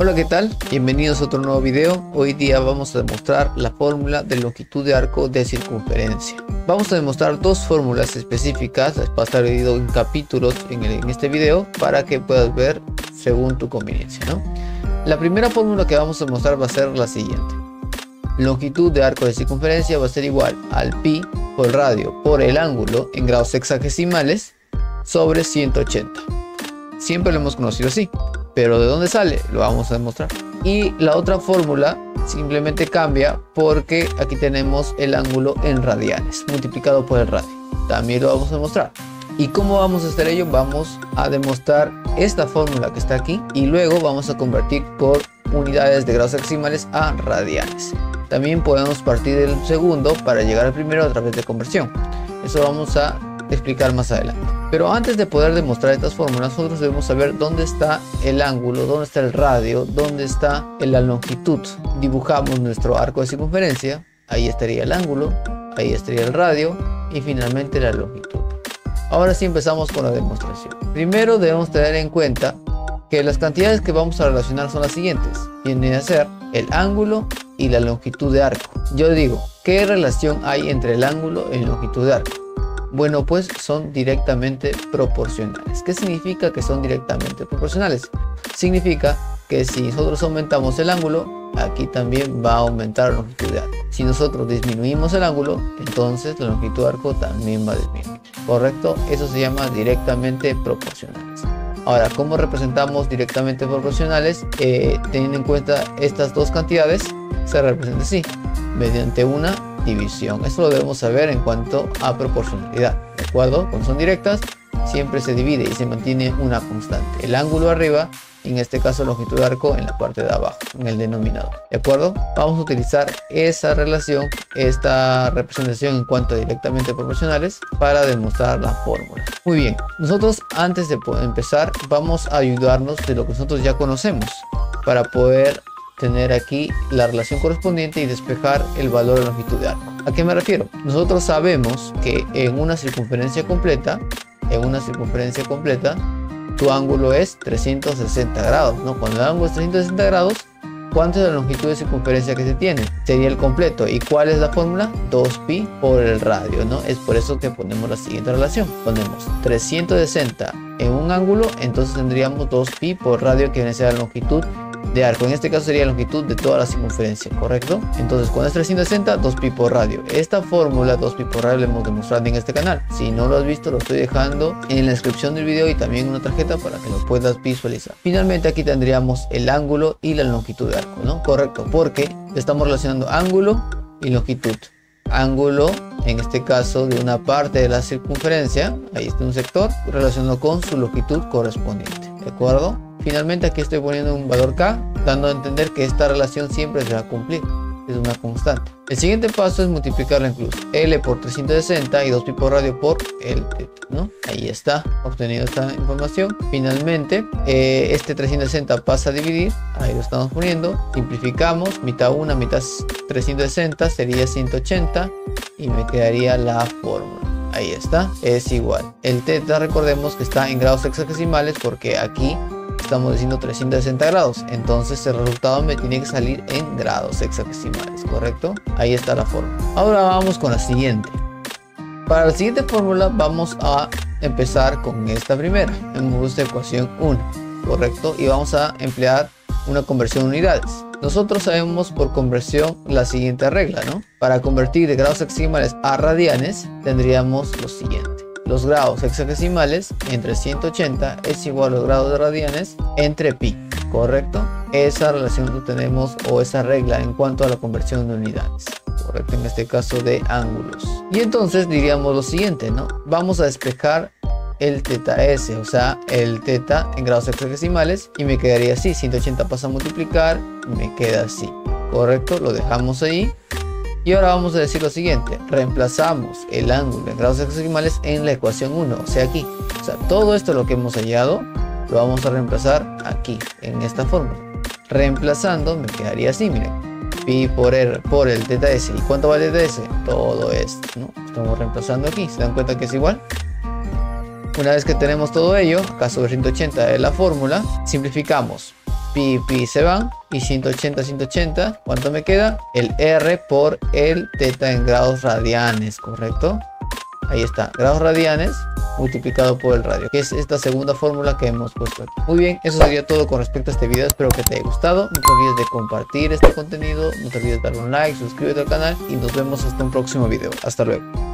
Hola, ¿qué tal? Bienvenidos a otro nuevo video. Hoy día vamos a demostrar la fórmula de longitud de arco de circunferencia. Vamos a demostrar dos fórmulas específicas, va a estar dividido en capítulos en este video para que puedas ver según tu conveniencia, ¿no? La primera fórmula que vamos a demostrar va a ser la siguiente. Longitud de arco de circunferencia va a ser igual al pi por radio por el ángulo en grados sexagesimales sobre 180. Siempre lo hemos conocido así. Pero ¿de dónde sale? Lo vamos a demostrar. Y la otra fórmula simplemente cambia porque aquí tenemos el ángulo en radianes multiplicado por el radio. También lo vamos a demostrar. ¿Y cómo vamos a hacer ello? Vamos a demostrar esta fórmula que está aquí y luego vamos a convertir por unidades de grados hexagesimales a radianes. También podemos partir del segundo para llegar al primero a través de conversión. Eso vamos a explicar más adelante. Pero antes de poder demostrar estas fórmulas, nosotros debemos saber dónde está el ángulo, dónde está el radio, dónde está la longitud. Dibujamos nuestro arco de circunferencia, ahí estaría el ángulo, ahí estaría el radio y finalmente la longitud. Ahora sí empezamos con la demostración. Primero debemos tener en cuenta que las cantidades que vamos a relacionar son las siguientes. Viene a ser el ángulo y la longitud de arco. Yo digo, ¿qué relación hay entre el ángulo y la longitud de arco? Bueno, pues son directamente proporcionales. ¿Qué significa que son directamente proporcionales? Significa que si nosotros aumentamos el ángulo, aquí también va a aumentar la longitud de arco. Si nosotros disminuimos el ángulo, entonces la longitud de arco también va a disminuir. ¿Correcto? Eso se llama directamente proporcionales. Ahora, ¿cómo representamos directamente proporcionales? Teniendo en cuenta estas dos cantidades, se representa así, mediante una división. Esto lo debemos saber en cuanto a proporcionalidad, ¿de acuerdo? Cuando son directas, siempre se divide y se mantiene una constante. El ángulo arriba, en este caso longitud de arco en la parte de abajo, en el denominador, ¿de acuerdo? Vamos a utilizar esa relación, esta representación en cuanto a directamente proporcionales para demostrar la fórmula. Muy bien, nosotros antes de empezar vamos a ayudarnos de lo que nosotros ya conocemos para poder tener aquí la relación correspondiente y despejar el valor de longitud de arco. ¿A qué me refiero? Nosotros sabemos que en una circunferencia completa, tu ángulo es 360 grados, ¿no? Cuando el ángulo es 360 grados, ¿cuánto es la longitud de circunferencia que se tiene? Sería el completo. ¿Y cuál es la fórmula? 2pi por el radio, ¿no? Es por eso que ponemos la siguiente relación. Ponemos 360 en un ángulo, entonces tendríamos 2pi por radio, que viene a ser la longitud de arco. En este caso sería la longitud de toda la circunferencia, ¿correcto? Entonces cuando es 360, 2pi por radio. Esta fórmula 2pi por radio la hemos demostrado en este canal. Si no lo has visto, lo estoy dejando en la descripción del video y también en una tarjeta para que lo puedas visualizar. Finalmente aquí tendríamos el ángulo y la longitud de arco, ¿no? Correcto, porque estamos relacionando ángulo y longitud. Ángulo, en este caso de una parte de la circunferencia, ahí está un sector, relacionado con su longitud correspondiente, ¿de acuerdo? Finalmente aquí estoy poniendo un valor K, dando a entender que esta relación siempre se va a cumplir, es una constante. El siguiente paso es multiplicarla en cruz, L por 360 y 2pi por radio por el teta, ¿no? Ahí está, obtenido esta información. Finalmente, este 360 pasa a dividir, ahí lo estamos poniendo, simplificamos, mitad 1, mitad 360 sería 180 y me quedaría la fórmula. Ahí está, es igual. El teta, recordemos que está en grados hexagesimales porque aquí estamos diciendo 360 grados, entonces el resultado me tiene que salir en grados hexagesimales, ¿correcto? Ahí está la fórmula. Ahora vamos con la siguiente. Para la siguiente fórmula vamos a empezar con esta primera, en esta ecuación 1, ¿correcto? Y vamos a emplear una conversión de unidades. Nosotros sabemos por conversión la siguiente regla, ¿no? Para convertir de grados hexagesimales a radianes tendríamos lo siguiente. Los grados hexagesimales entre 180 es igual a los grados de radianes entre pi, ¿correcto? Esa relación lo tenemos, o esa regla en cuanto a la conversión de unidades, ¿correcto? En este caso de ángulos. Y entonces diríamos lo siguiente, ¿no? Vamos a despejar el teta s, o sea, el teta en grados hexagesimales, y me quedaría así. 180 pasa a multiplicar, me queda así, ¿correcto? Lo dejamos ahí. Y ahora vamos a decir lo siguiente, reemplazamos el ángulo en grados hexagesimales en la ecuación 1, o sea aquí. O sea, todo esto lo que hemos hallado lo vamos a reemplazar aquí, en esta fórmula. Reemplazando me quedaría así, miren, pi por el teta s. ¿Y cuánto vale el teta s? Todo esto, ¿no? Estamos reemplazando aquí, ¿se dan cuenta que es igual? Una vez que tenemos todo ello, acá sobre 180 es la fórmula, simplificamos. pi se van, y 180, 180, ¿cuánto me queda? El R por el teta en grados radianes, ¿correcto? Ahí está, grados radianes multiplicado por el radio, que es esta segunda fórmula que hemos puesto aquí. Muy bien, eso sería todo con respecto a este video. Espero que te haya gustado. No te olvides de compartir este contenido, no te olvides de darle un like, suscríbete al canal y nos vemos hasta un próximo video. Hasta luego.